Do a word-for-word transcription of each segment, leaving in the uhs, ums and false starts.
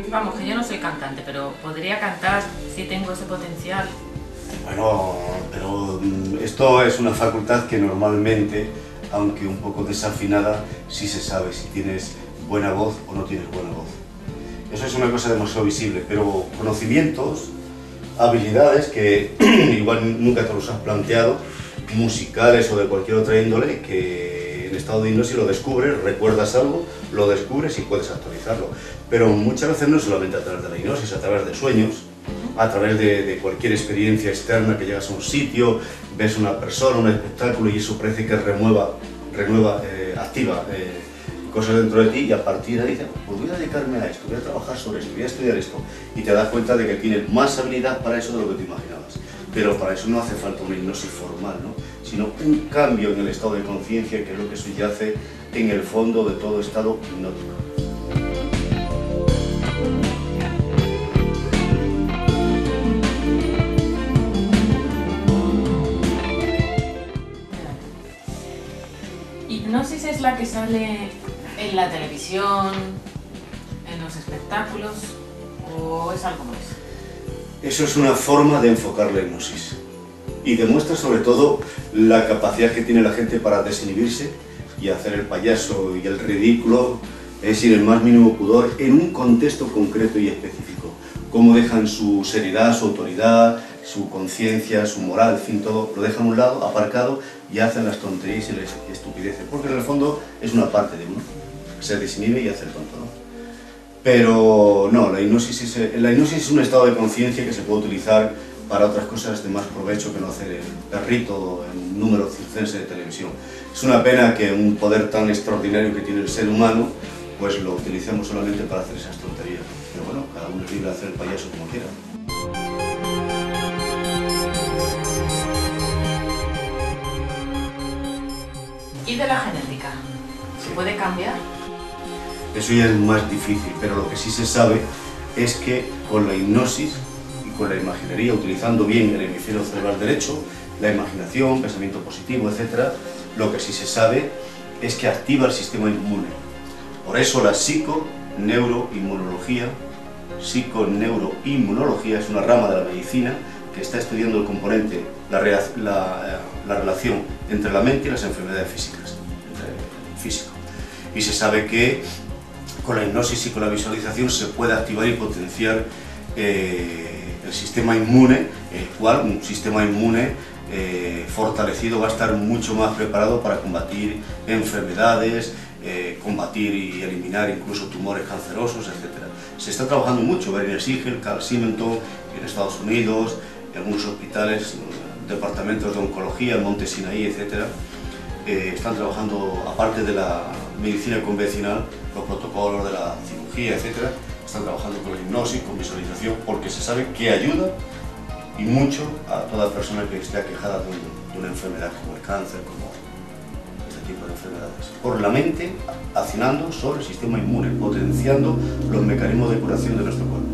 Vamos, que yo no soy cantante, pero podría cantar si tengo ese potencial. Bueno, pero esto es una facultad que normalmente, aunque un poco desafinada, sí se sabe si tienes buena voz o no tienes buena voz. Eso es una cosa demasiado visible, pero conocimientos, habilidades que igual nunca te los has planteado, musicales o de cualquier otra índole, que en estado de hipnosis lo descubres, recuerdas algo, lo descubres y puedes actualizarlo. Pero muchas veces no solamente a través de la hipnosis, a través de sueños, a través de, de cualquier experiencia externa, que llegas a un sitio, ves una persona, un espectáculo y eso parece que renueva, renueva eh, activa eh, cosas dentro de ti, y a partir de ahí dices, pues voy a dedicarme a esto, voy a trabajar sobre esto, voy a estudiar esto, y te das cuenta de que tienes más habilidad para eso de lo que te imaginabas. Pero para eso no hace falta una hipnosis formal, ¿no? Sino un cambio en el estado de conciencia, que es lo que subyace en el fondo de todo estado hipnótico. ¿Hipnosis es la que sale en la televisión, en los espectáculos, o es algo más? Eso es una forma de enfocar la hipnosis y demuestra sobre todo la capacidad que tiene la gente para desinhibirse y hacer el payaso y el ridículo, es sin el más mínimo pudor, en un contexto concreto y específico. Cómo dejan su seriedad, su autoridad, su conciencia, su moral, en fin, todo lo dejan a un lado, aparcado, y hacen las tonterías y las estupideces, porque en el fondo es una parte de uno, se desinhibe y hace el tonto, ¿no? Pero no, la hipnosis, es, la hipnosis es un estado de conciencia que se puede utilizar para otras cosas de más provecho que no hacer el perrito en número circense de televisión. Es una pena que un poder tan extraordinario que tiene el ser humano, pues lo utilicemos solamente para hacer esas tonterías. Pero bueno, cada uno es libre de hacer el payaso como quiera. ¿Y de la genética? ¿Se puede cambiar? Eso ya es más difícil, pero lo que sí se sabe es que con la hipnosis y con la imaginería, utilizando bien el hemisferio cerebral derecho, la imaginación, pensamiento positivo, etcétera, lo que sí se sabe es que activa el sistema inmune. Por eso la psiconeuroinmunología, psiconeuroinmunología es una rama de la medicina que está estudiando el componente, la, la, la relación entre la mente y las enfermedades físicas, entre el físico. Y se sabe que con la hipnosis y con la visualización se puede activar y potenciar eh, el sistema inmune, el cual un sistema inmune eh, fortalecido va a estar mucho más preparado para combatir enfermedades, eh, combatir y eliminar incluso tumores cancerosos, etcétera. Se está trabajando mucho, Werner Siegel, Carl Simonton en Estados Unidos, en algunos hospitales, departamentos de oncología, Monte Sinaí, etcétera. Eh, están trabajando, aparte de la medicina convencional, los protocolos de la cirugía, etcétera, están trabajando con la hipnosis, con visualización, porque se sabe que ayuda y mucho a toda persona que esté aquejada de, un, de una enfermedad como el cáncer, como este tipo de enfermedades. Por la mente, accionando sobre el sistema inmune, potenciando los mecanismos de curación de nuestro cuerpo.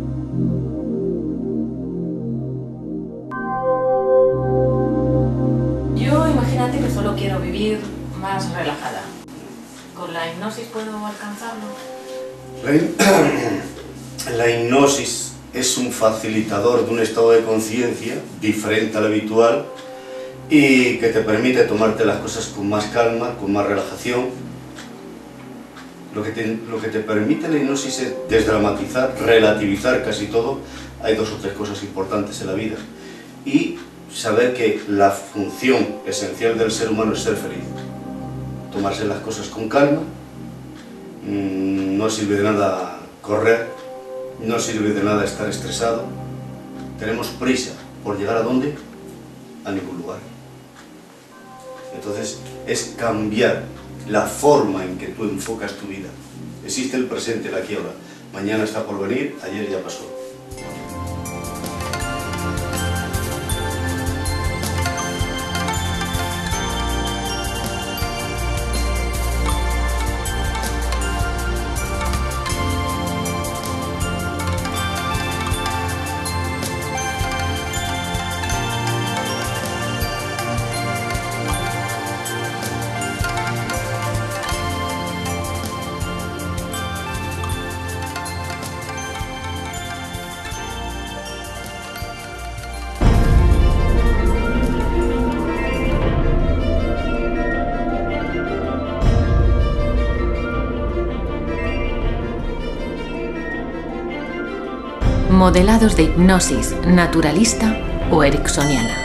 Yo imagínate que solo quiero vivir más relajada. ¿Con la hipnosis puedo alcanzarlo? La, la hipnosis es un facilitador de un estado de conciencia diferente al habitual y que te permite tomarte las cosas con más calma, con más relajación. Lo que te, lo que te permite la hipnosis es desdramatizar, relativizar casi todo. Hay dos o tres cosas importantes en la vida. Y saber que la función esencial del ser humano es ser feliz. Tomarse las cosas con calma, no sirve de nada correr, no sirve de nada estar estresado. Tenemos prisa por llegar a dónde, a ningún lugar. Entonces es cambiar la forma en que tú enfocas tu vida. Existe el presente, el aquí y ahora. Mañana está por venir, ayer ya pasó. modelados de hipnosis naturalista o ericksoniana.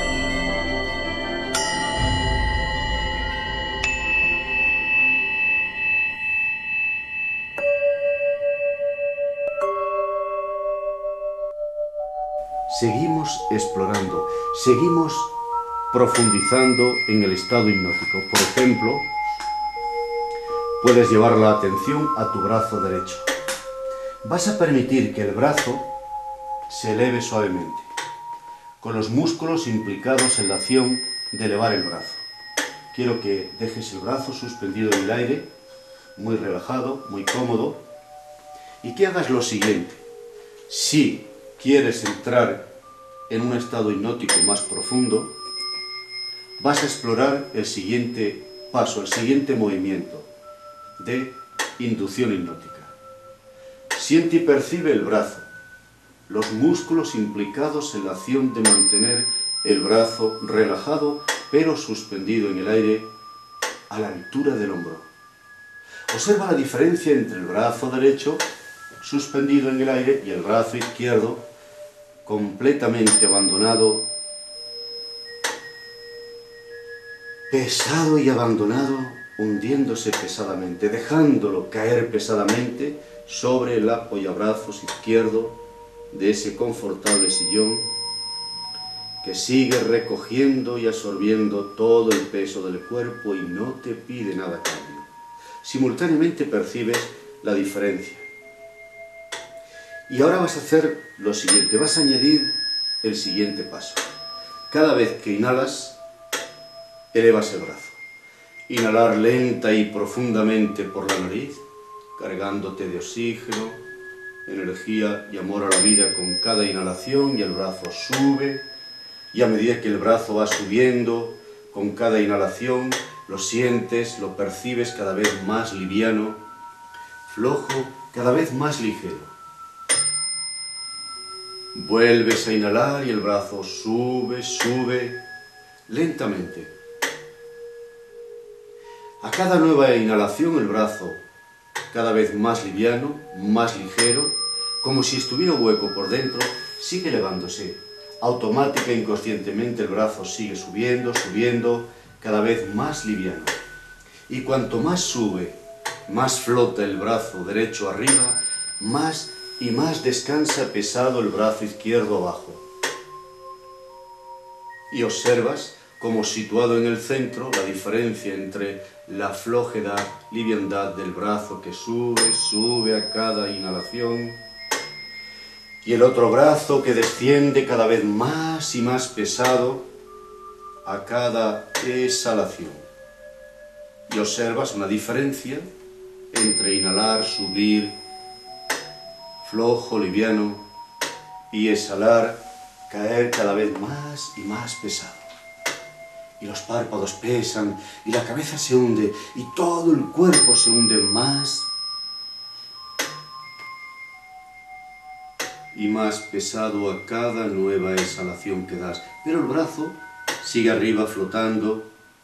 Seguimos explorando, seguimos profundizando en el estado hipnótico. Por ejemplo, puedes llevar la atención a tu brazo derecho. Vas a permitir que el brazo se eleve suavemente, con los músculos implicados en la acción de elevar el brazo. Quiero que dejes el brazo suspendido en el aire, muy relajado, muy cómodo, y que hagas lo siguiente. Si quieres entrar en un estado hipnótico más profundo, vas a explorar el siguiente paso, el siguiente movimiento de inducción hipnótica. Siente y percibe el brazo, los músculos implicados en la acción de mantener el brazo relajado pero suspendido en el aire a la altura del hombro. Observa la diferencia entre el brazo derecho suspendido en el aire y el brazo izquierdo completamente abandonado, pesado y abandonado, hundiéndose pesadamente, dejándolo caer pesadamente sobre el apoyabrazos izquierdo de ese confortable sillón que sigue recogiendo y absorbiendo todo el peso del cuerpo y no te pide nada a cambio. Simultáneamente percibes la diferencia. Y ahora vas a hacer lo siguiente, vas a añadir el siguiente paso. Cada vez que inhalas, elevas el brazo. Inhalar lenta y profundamente por la nariz, cargándote de oxígeno, energía y amor a la vida con cada inhalación, y el brazo sube, y a medida que el brazo va subiendo, con cada inhalación, lo sientes, lo percibes cada vez más liviano, flojo, cada vez más ligero. Vuelves a inhalar y el brazo sube, sube, lentamente. A cada nueva inhalación el brazo cada vez más liviano, más ligero, como si estuviera hueco por dentro, sigue elevándose. Automática e inconscientemente el brazo sigue subiendo, subiendo, cada vez más liviano. Y cuanto más sube, más flota el brazo derecho arriba, más y más descansa pesado el brazo izquierdo abajo. Y observas como situado en el centro la diferencia entre la flojedad, liviandad del brazo que sube, sube a cada inhalación, y el otro brazo que desciende cada vez más y más pesado a cada exhalación. Y observas una diferencia entre inhalar, subir, flojo, liviano, y exhalar, caer cada vez más y más pesado. Y los párpados pesan, y la cabeza se hunde, y todo el cuerpo se hunde más y más pesado a cada nueva exhalación que das. Pero el brazo sigue arriba flotando,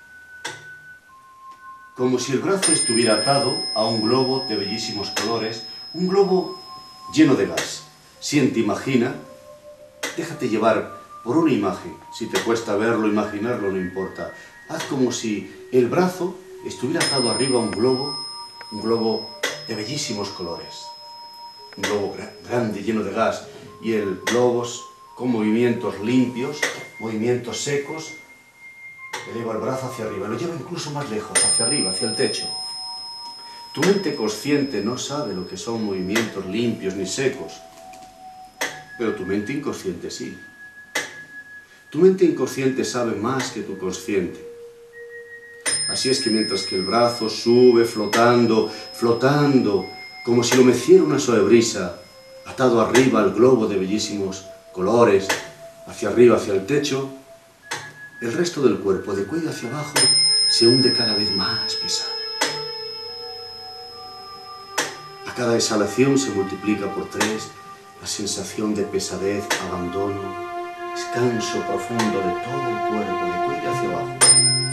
como si el brazo estuviera atado a un globo de bellísimos colores, un globo lleno de gas. Siente, imagina, déjate llevar por una imagen. Si te cuesta verlo, imaginarlo, no importa. Haz como si el brazo estuviera atado arriba a un globo, un globo de bellísimos colores. Un globo grande, lleno de gas, y el globo con movimientos limpios, movimientos secos, eleva el brazo hacia arriba, lo lleva incluso más lejos, hacia arriba, hacia el techo. Tu mente consciente no sabe lo que son movimientos limpios ni secos, pero tu mente inconsciente sí. Tu mente inconsciente sabe más que tu consciente. Así es que mientras que el brazo sube flotando, flotando, como si lo meciera una suave brisa, atado arriba al globo de bellísimos colores, hacia arriba, hacia el techo, el resto del cuerpo, de cuello hacia abajo, se hunde cada vez más pesado. A cada exhalación se multiplica por tres la sensación de pesadez, abandono, descanso profundo de todo el cuerpo, de cuello hacia abajo.